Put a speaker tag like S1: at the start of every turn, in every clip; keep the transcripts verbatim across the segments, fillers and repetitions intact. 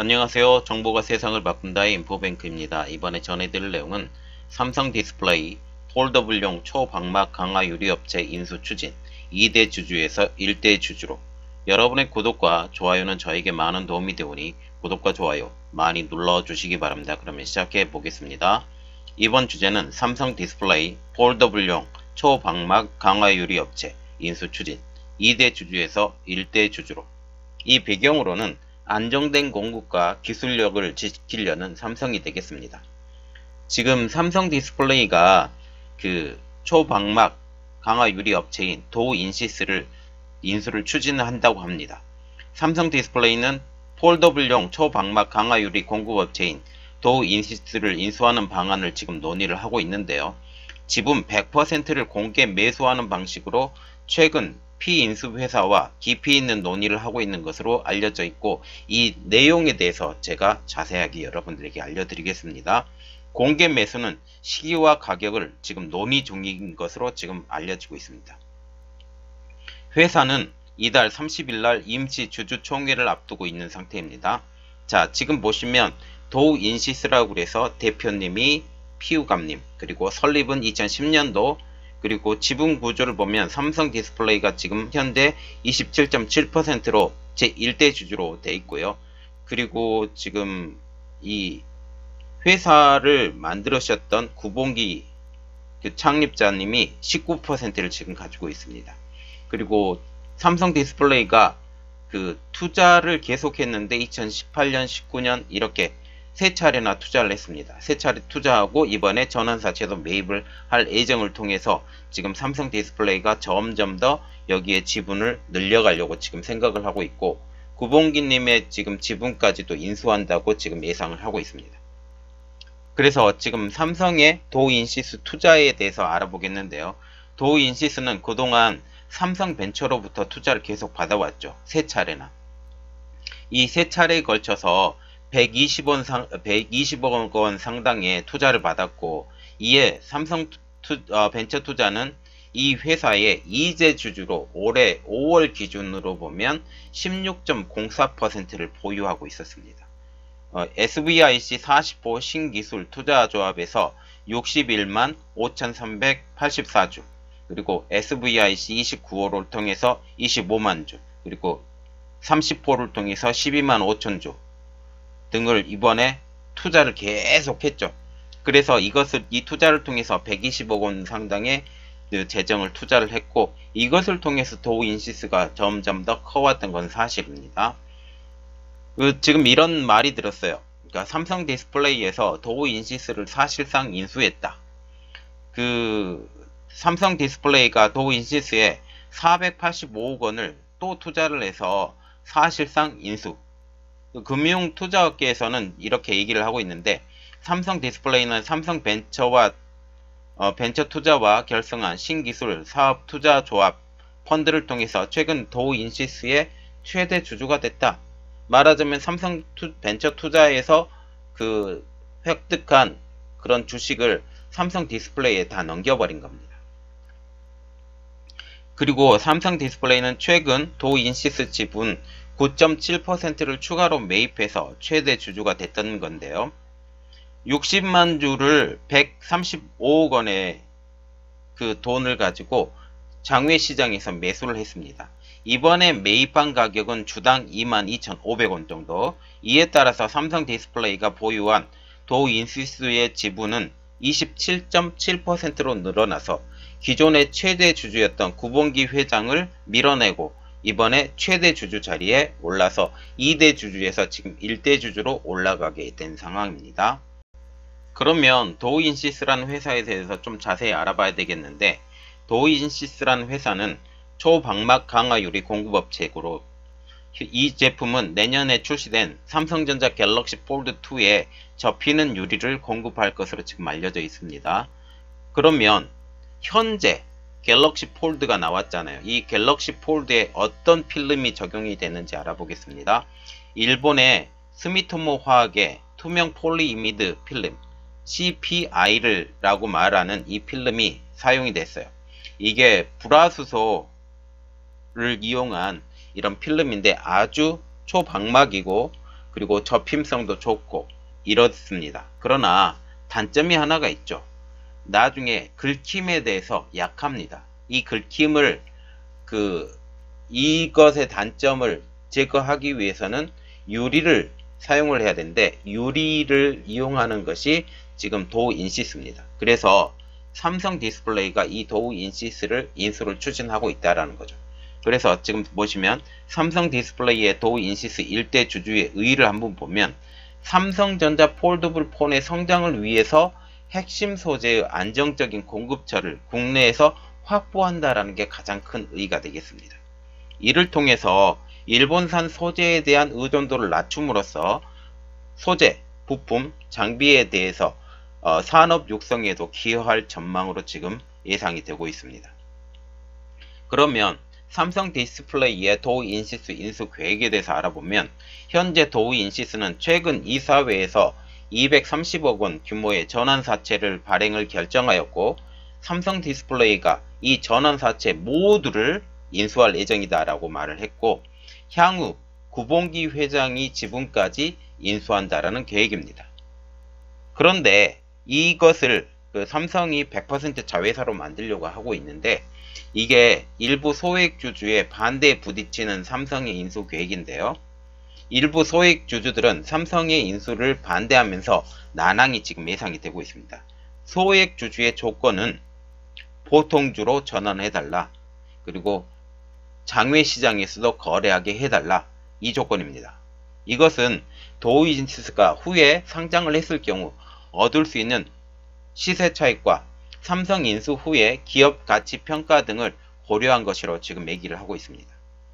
S1: 안녕하세요. 정보가 세상을 바꾼다의 인포뱅크입니다. 이번에 전해드릴 내용은 삼성 디스플레이 폴더블용 초방막 강화 유리업체 인수 추진, 이 대 주주에서 일 대 주주로. 여러분의 구독과 좋아요는 저에게 많은 도움이 되오니 구독과 좋아요 많이 눌러주시기 바랍니다. 그러면 시작해 보겠습니다. 이번 주제는 삼성 디스플레이 폴더블용 초방막 강화 유리업체 인수 추진, 이 대 주주에서 일 대 주주로. 이 배경으로는 안정된 공급과 기술력을 지키려는 삼성이 되겠습니다. 지금 삼성 디스플레이가 그 초방막 강화 유리 업체인 도우인시스를 인수를 추진한다고 합니다. 삼성 디스플레이는 폴더블용 초방막 강화 유리 공급 업체인 도우인시스를 인수하는 방안을 지금 논의를 하고 있는데요. 지분 백 퍼센트를 공개 매수하는 방식으로 최근 피인수 회사와 깊이 있는 논의를 하고 있는 것으로 알려져 있고, 이 내용에 대해서 제가 자세하게 여러분들에게 알려드리겠습니다. 공개 매수는 시기와 가격을 지금 논의 중인 것으로 지금 알려지고 있습니다. 회사는 이달 삼십일 날 임시 주주총회를 앞두고 있는 상태입니다. 자, 지금 보시면 도우인시스라고 해서 대표님이 피우감님, 그리고 설립은 이천십 년도, 그리고 지분 구조를 보면 삼성 디스플레이가 지금 현재 이십칠 점 칠 퍼센트로 제일 대 주주로 되어 있고요. 그리고 지금 이 회사를 만들으셨던 구봉기 그 창립자님이 십구 퍼센트를 지금 가지고 있습니다. 그리고 삼성 디스플레이가 그 투자를 계속했는데 이천십팔 년, 십구 년 이렇게 세 차례나 투자를 했습니다. 세 차례 투자하고 이번에 전환사채도 매입을 할 예정을 통해서 지금 삼성 디스플레이가 점점 더 여기에 지분을 늘려가려고 지금 생각을 하고 있고, 구봉기님의 지금 지분까지도 인수한다고 지금 예상을 하고 있습니다. 그래서 지금 삼성의 도우인시스 투자에 대해서 알아보겠는데요. 도우인시스는 그동안 삼성벤처로부터 투자를 계속 받아왔죠. 세 차례나. 이 세 차례에 걸쳐서 백이십억 상, 백이십억 원 상당의 투자를 받았고, 이에 삼성 투, 어, 벤처 투자는 이 회사의 이 대 주주로 올해 오월 기준으로 보면 십육 점 공사 퍼센트를 보유하고 있었습니다. 어, 에스브이아이씨 사십오 신기술 투자조합에서 육십일만 오천삼백팔십사 주, 그리고 에스브이아이씨 이십구 호를 통해서 이십오만 주, 그리고 삼십 호를 통해서 십이만 오천 주 등을 이번에 투자를 계속했죠. 그래서 이것을 이 투자를 통해서 백이십억 원 상당의 그 재정을 투자를 했고, 이것을 통해서 도우인시스가 점점 더 커왔던 건 사실입니다. 그 지금 이런 말이 들었어요. 그러니까 삼성 디스플레이에서 도우인시스를 사실상 인수했다. 그 삼성 디스플레이가 도우인시스에 사백팔십오억 원을 또 투자를 해서 사실상 인수. 금융투자업계에서는 이렇게 얘기를 하고 있는데, 삼성 디스플레이는 삼성 벤처와 어, 벤처 투자와 결성한 신기술 사업 투자 조합 펀드를 통해서 최근 도우인시스의 최대 주주가 됐다. 말하자면 삼성 투, 벤처 투자에서 그 획득한 그런 주식을 삼성 디스플레이에 다 넘겨버린 겁니다. 그리고 삼성 디스플레이는 최근 도우인시스 지분 구 점 칠 퍼센트를 추가로 매입해서 최대 주주가 됐던 건데요. 육십만 주를 백삼십오억 원의 그 돈을 가지고 장외시장에서 매수를 했습니다. 이번에 매입한 가격은 주당 이만 이천오백 원 정도. 이에 따라서 삼성 디스플레이가 보유한 도우인시스의 지분은 이십칠 점 칠 퍼센트로 늘어나서 기존의 최대 주주였던 구봉기 회장을 밀어내고 이번에 최대 주주 자리에 올라서 이 대 주주에서 지금 일 대 주주로 올라가게 된 상황입니다. 그러면 도우인시스라는 회사에 대해서 좀 자세히 알아봐야 되겠는데, 도우인시스라는 회사는 초방막 강화 유리 공급업체고, 이 제품은 내년에 출시된 삼성전자 갤럭시 폴드 투에 접히는 유리를 공급할 것으로 지금 알려져 있습니다. 그러면 현재 갤럭시 폴드가 나왔잖아요. 이 갤럭시 폴드에 어떤 필름이 적용이 되는지 알아보겠습니다. 일본의 스미토모 화학의 투명 폴리이미드 필름 씨피아이를 라고 말하는 이 필름이 사용이 됐어요. 이게 불화수소를 이용한 이런 필름인데 아주 초방막이고 그리고 접힘성도 좋고 이렇습니다. 그러나 단점이 하나가 있죠. 나중에 긁힘에 대해서 약합니다. 이 긁힘을 그 이것의 단점을 제거하기 위해서는 유리를 사용을 해야 되는데 유리를 이용하는 것이 지금 도우 인시스입니다. 그래서 삼성 디스플레이가 이 도우 인시스를 인수를 추진하고 있다라는 거죠. 그래서 지금 보시면 삼성 디스플레이의 도우 인시스 일대 주주의 의의를 한번 보면 삼성전자 폴더블 폰의 성장을 위해서 핵심 소재의 안정적인 공급처를 국내에서 확보한다라는 게 가장 큰 의의가 되겠습니다. 이를 통해서 일본산 소재에 대한 의존도를 낮춤으로써 소재, 부품, 장비에 대해서 어, 산업 육성에도 기여할 전망으로 지금 예상이 되고 있습니다. 그러면 삼성 디스플레이의 도우 인시스 인수 계획에 대해서 알아보면 현재 도우 인시스는 최근 이사회에서 이백삼십억 원 규모의 전환사채를 발행을 결정하였고 삼성 디스플레이가 이 전환사채 모두를 인수할 예정이다 라고 말을 했고 향후 구봉기 회장이 지분까지 인수한다라는 계획입니다. 그런데 이것을 그 삼성이 백 퍼센트 자회사로 만들려고 하고 있는데 이게 일부 소액주주의 반대에 부딪히는 삼성의 인수 계획인데요. 일부 소액주주들은 삼성의 인수를 반대하면서 난항이 지금 예상이 되고 있습니다. 소액주주의 조건은 보통주로 전환해달라. 그리고 장외시장에서도 거래하게 해달라. 이 조건입니다. 이것은 도우 인시스가 후에 상장을 했을 경우 얻을 수 있는 시세 차익과 삼성 인수 후에 기업 가치 평가 등을 고려한 것이라고 지금 얘기를 하고 있습니다.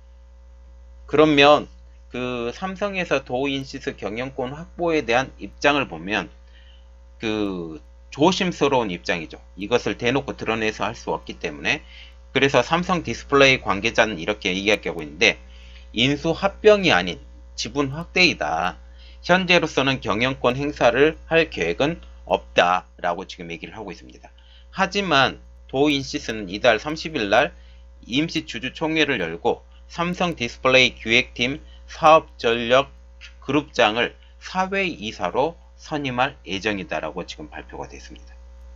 S1: 그러면 그 삼성에서 도우 인시스 경영권 확보에 대한 입장을 보면 그 조심스러운 입장이죠. 이것을 대놓고 드러내서 할 수 없기 때문에 그래서 삼성 디스플레이 관계자는 이렇게 이야기하고 있는데 인수 합병이 아닌 지분 확대이다. 현재로서는 경영권 행사를 할 계획은 없다라고 지금 얘기를 하고 있습니다. 하지만 도우 인시스는 이달 삼십일 날 임시 주주총회를 열고 삼성 디스플레이 기획팀 사업전력 그룹장을 사회이사로 선임할 예정이다라고 지금 발표가 됐습니다.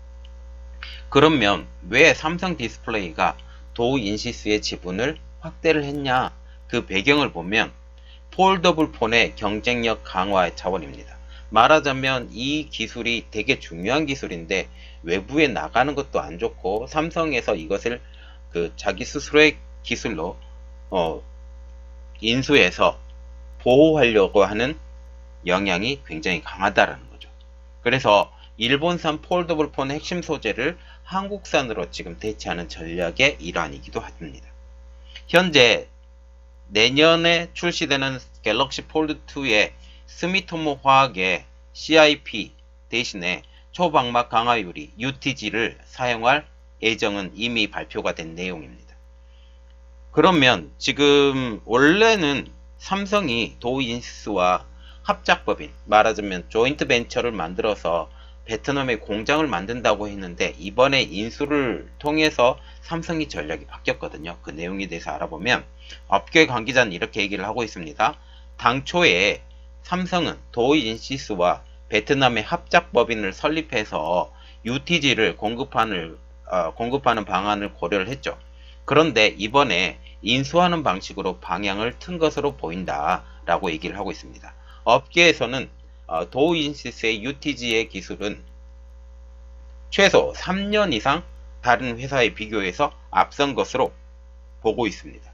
S1: 그러면 왜 삼성 디스플레이가 도우 인시스의 지분을 확대를 했냐? 그 배경을 보면 폴더블 폰의 경쟁력 강화 차원입니다. 말하자면 이 기술이 되게 중요한 기술인데 외부에 나가는 것도 안 좋고 삼성에서 이것을 그 자기 스스로의 기술로 어, 인수해서 보호하려고 하는 영향이 굉장히 강하다라는 거죠. 그래서 일본산 폴더블 폰 핵심 소재를 한국산으로 지금 대체하는 전략의 일환이기도 합니다. 현재 내년에 출시되는 갤럭시 폴드 투의 스미토모 화학의 씨아이피 대신에 초방막 강화 유리 유티지를 사용할 예정은 이미 발표가 된 내용입니다. 그러면 지금 원래는 삼성이 도우 인시스와 합작법인, 말하자면 조인트 벤처를 만들어서 베트남에 공장을 만든다고 했는데 이번에 인수를 통해서 삼성이 전략이 바뀌었거든요. 그 내용에 대해서 알아보면 업계 관계자는 이렇게 얘기를 하고 있습니다. 당초에 삼성은 도우 인시스와 베트남의 합작법인을 설립해서 유티지를 공급하는, 어, 공급하는 방안을 고려를 했죠. 그런데 이번에 인수하는 방식으로 방향을 튼 것으로 보인다 라고 얘기를 하고 있습니다. 업계에서는 어, 도우 인시스의 유티지의 기술은 최소 삼 년 이상 다른 회사에 비교해서 앞선 것으로 보고 있습니다.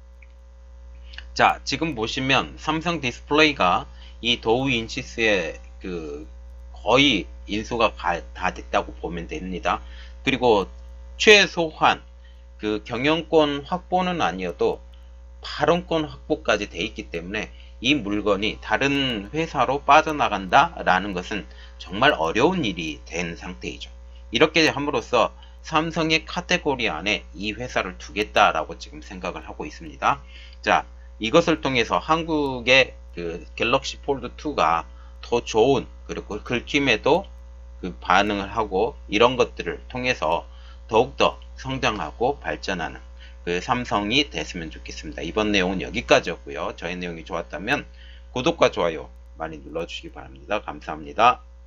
S1: 자, 지금 보시면 삼성 디스플레이가 이 도우 인시스의 그 거의 인수가 다 됐다고 보면 됩니다. 그리고 최소한 그 경영권 확보는 아니어도 발언권 확보까지 돼 있기 때문에 이 물건이 다른 회사로 빠져나간다 라는 것은 정말 어려운 일이 된 상태이죠. 이렇게 함으로써 삼성의 카테고리 안에 이 회사를 두겠다라고 지금 생각을 하고 있습니다. 자, 이것을 통해서 한국의 그 갤럭시 폴드 투가 더 좋은, 그리고 긁힘에도 그 반응을 하고 이런 것들을 통해서 더욱더 성장하고 발전하는 그 삼성이 됐으면 좋겠습니다. 이번 내용은 여기까지였고요. 저의 내용이 좋았다면 구독과 좋아요 많이 눌러주시기 바랍니다. 감사합니다.